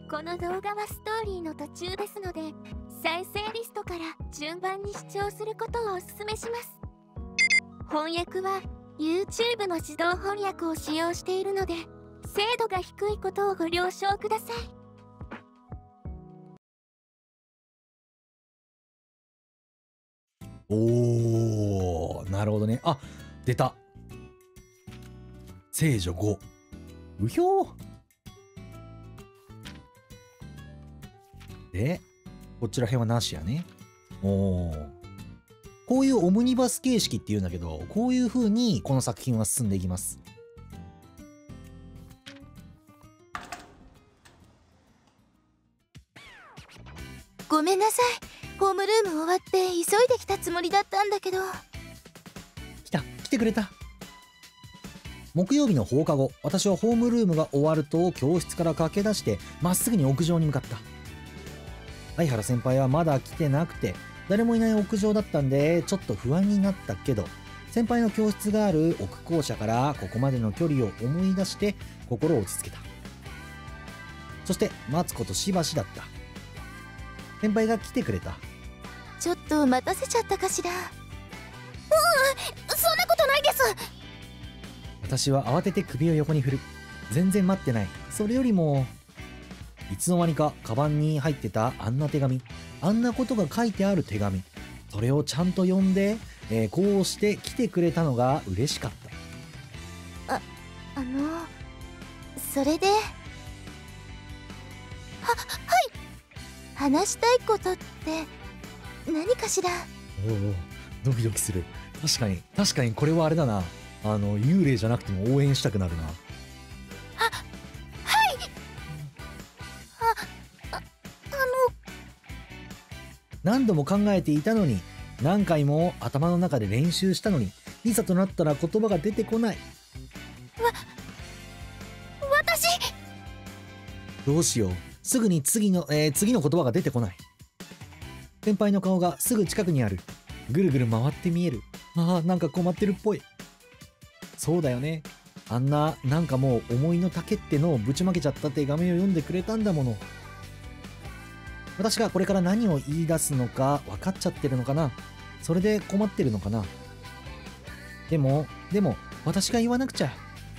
この動画はストーリーの途中ですので、再生リストから順番に視聴することをお勧めします。翻訳は YouTube の自動翻訳を使用しているので、精度が低いことをご了承ください。 おー、なるほどね。あ、出た。聖女5。うひょー。で、こちら辺はなしやね。おー。こういうオムニバス形式っていうんだけど、こういう風にこの作品は進んでいきます。 ごめんなさい。ホームルーム終わって急いできたつもりだったんだけど。 来てくれた。木曜日の放課後、私はホームルームが終わると教室から駆け出してまっすぐに屋上に向かった。相原先輩はまだ来てなくて、誰もいない屋上だったんでちょっと不安になったけど、先輩の教室がある奥校舎からここまでの距離を思い出して心を落ち着けた。そして待つことしばしだった。先輩が来てくれた。 ちょっと待たせちゃったかしら。そんなことないです。 私は慌てて首を横に振る。全然待ってない。それよりも、いつの間にかカバンに入ってたあんな手紙、あんなことが書いてある手紙、それをちゃんと読んで、こうして来てくれたのが嬉しかった。 それで、はい、話したいことって何かしら。 おお、ドキドキする。確かにこれはあれだな。幽霊じゃなくても応援したくなるな。何度も考えていたのに、何回も頭の中で練習したのに、いざとなったら言葉が出てこない。 私、 どうしよう。すぐに次の言葉が出てこない。先輩の顔がすぐ近くにある。ぐるぐる回って見える。ああ、なんか困ってるっぽい。そうだよね。あんな、なんかもう思いの丈ってのをぶちまけちゃった手紙を読んでくれたんだもの。私がこれから何を言い出すのか分かっちゃってるのかな。それで困ってるのかな。でも、私が言わなくちゃ。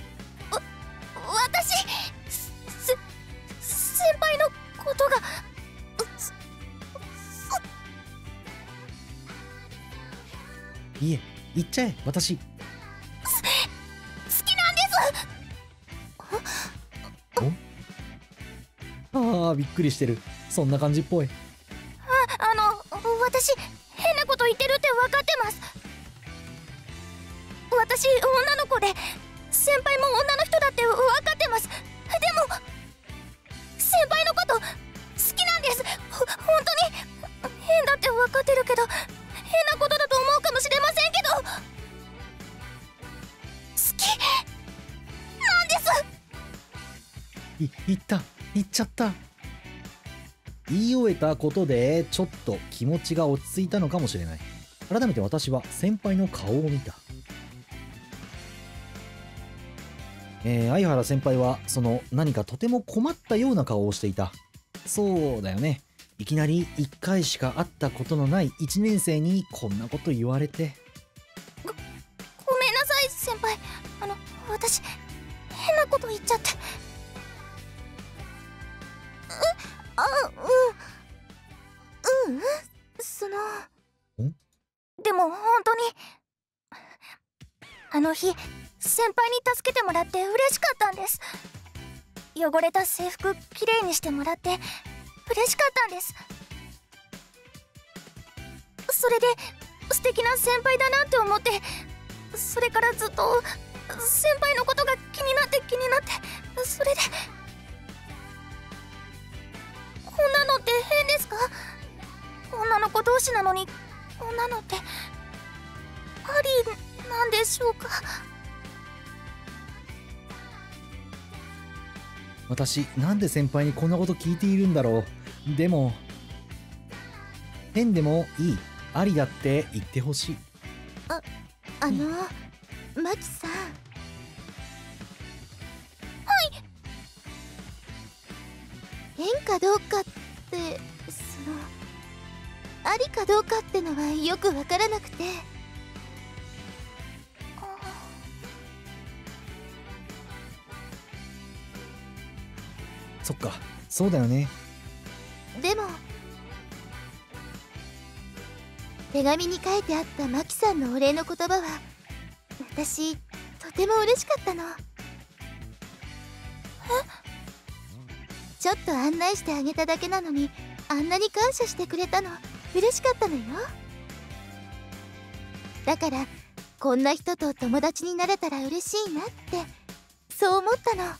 私、先輩のことが、 いえ、言っちゃえ、私。 好きなんです。 ああ、びっくりしてる。そんな感じっぽい。 私、変なこと言ってるって分かってます。私、女の子で、先輩も女の人だって分かってます。でも、先輩のこと、好きなんです。本当に、変だって分かってるけど、変なことだと思うかもしれませんけど、好きなんです。 言っちゃった。言い終えたことでちょっと気持ちが落ち着いたのかもしれない。改めて私は先輩の顔を見た。相原先輩は何かとても困ったような顔をしていた。そうだよね。いきなり1回しか会ったことのない1年生にこんなこと言われて。 ごめんなさい先輩。私変なこと言っちゃって。でも本当にあの日先輩に助けてもらって嬉しかったんです。汚れた制服きれいにしてもらって嬉しかったんです。それで素敵な先輩だなって思って、それからずっと先輩のことが気になって、それでこんなのって変ですか？女の子同士なのにこんなのってありなんでしょうか？ 私、なんで先輩にこんなこと聞いているんだろう。でも、変でもいい、ありだって言ってほしい。 マキさん。 変かどうかってありかどうかってのはよくわからなくて。 そっか、そうだよね。 でも手紙に書いてあったマキさんのお礼の言葉は私とても嬉しかったの。ちょっと案内してあげただけなのにあんなに感謝してくれたの嬉しかったのよ。だからこんな人と友達になれたら嬉しいなってそう思ったの。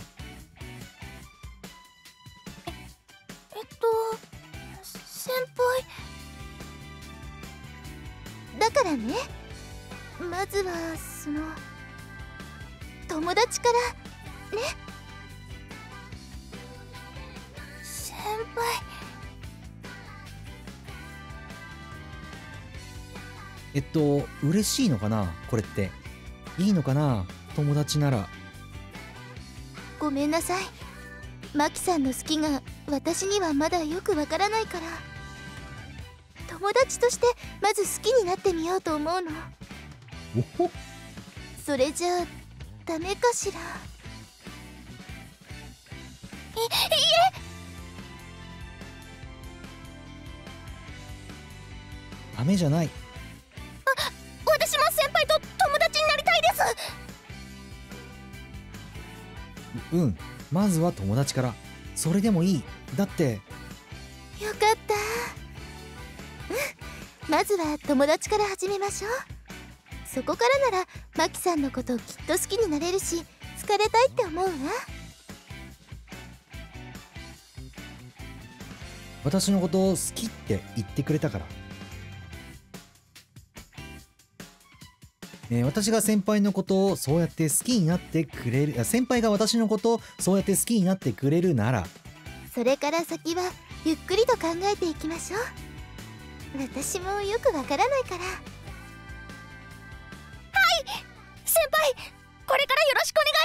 先輩だからね、まずは友達からね。先輩嬉しいのかなこれって。いいのかな友達なら。 ごめんなさい、マキさんの好きが私にはまだよくわからないから、友達としてまず好きになってみようと思うの。 おほ。 それじゃあダメかしら。いえダメじゃない。 私も先輩と友達になりたいです。 うん、まずは友達から。それでもいい。だってよかった。まずは友達から始めましょう。そこからならマキさんのこときっと好きになれるし好かれたいって思うわ。 私のことを好きって言ってくれたから。私が先輩のことをそうやって好きになってくれる、先輩が私のことをそうやって好きになってくれるなら、 それから先はゆっくりと考えていきましょう。私もよくわからないから。はい、先輩これからよろしくお願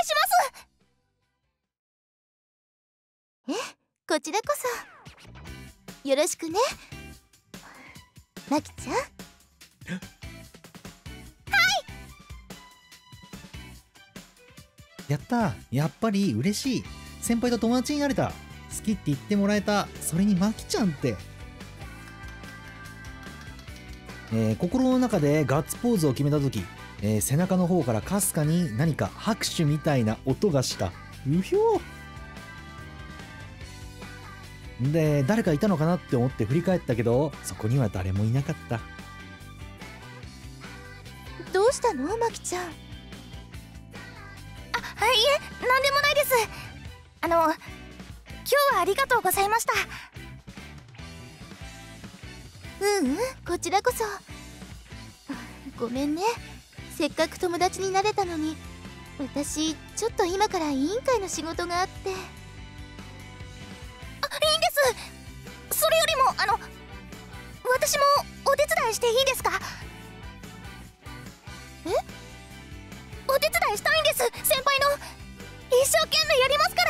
いします。こちらこそよろしくね、マキちゃん。 やったー、やっぱり嬉しい。先輩と友達になれた。好きって言ってもらえた。それにマキちゃんって。心の中でガッツポーズを決めた時、背中の方からかすかに何か拍手みたいな音がした。うひょー。で、誰かいたのかなって思って振り返ったけど、そこには誰もいなかった。 どうしたのマキちゃん。いえ、なんでもないです。今日はありがとうございました。こちらこそ。ごめんね、せっかく友達になれたのに。私ちょっと今から委員会の仕事があって。いいんです。それよりも私もお手伝いしていいですか。お手伝いしたいんです。先輩の一生懸命やりますから。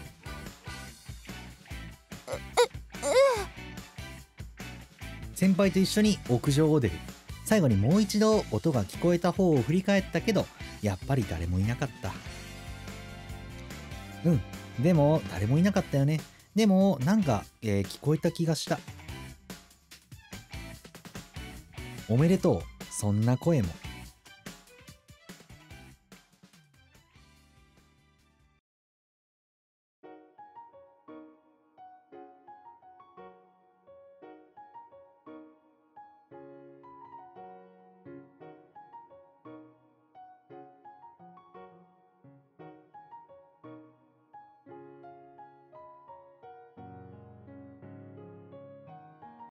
先輩と一緒に屋上を出る。最後にもう一度音が聞こえた方を振り返ったけど、やっぱり誰もいなかった。でも誰もいなかったよね。でもなんか、聞こえた気がした。おめでとう。そんな声も。